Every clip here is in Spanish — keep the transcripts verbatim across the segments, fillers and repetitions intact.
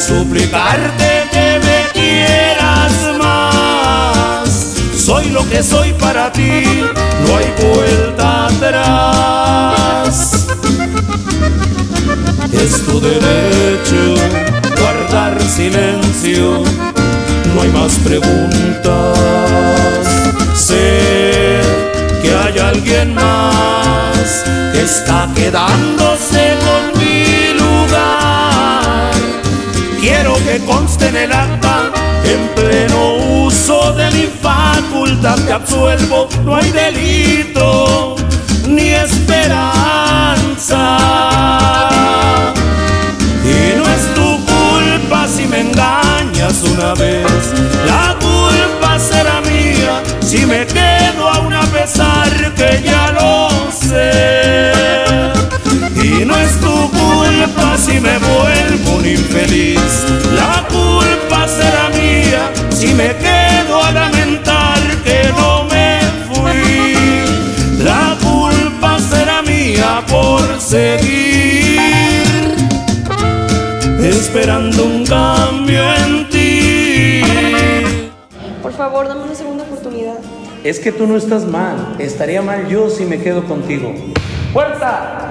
suplicarte que me quieras más. Soy lo que soy para ti, no hay vuelta atrás. Es tu derecho guardar silencio, no hay más preguntas. Sé que hay alguien más que está quedándose con mi lugar. Quiero que conste en el acta, en pleno uso de mi facultad te absuelvo, no hay delito ni esperanza. Y no es tu culpa si me engañas una vez, la culpa será mía si me quedo aún a pesar que ya lo sé. Y no es tu culpa si me vuelvo un infeliz, la culpa será mía si me quedo a lamentar que no me fui. La culpa será mía por seguir esperando un cambio en ti. Por favor, dame una segunda oportunidad. Es que tú no estás mal, estaría mal yo si me quedo contigo. ¡Fuerza!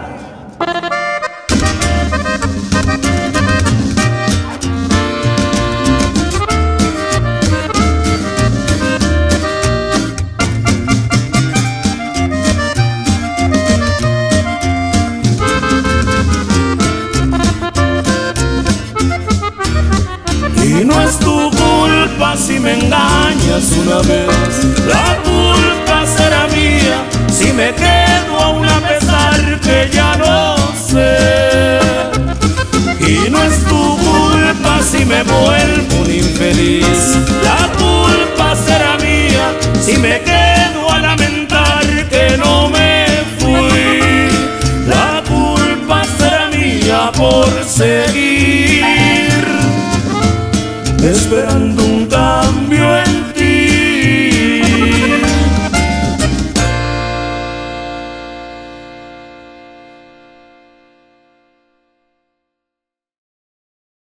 Y no es tu culpa si me engañas una vez, la culpa será mía si me quedo aún a pesar que ya no sé. Y no es tu culpa si me vuelvo un infeliz, la culpa será mía si me quedo a lamentar que no me fui. La culpa será mía por seguir esperando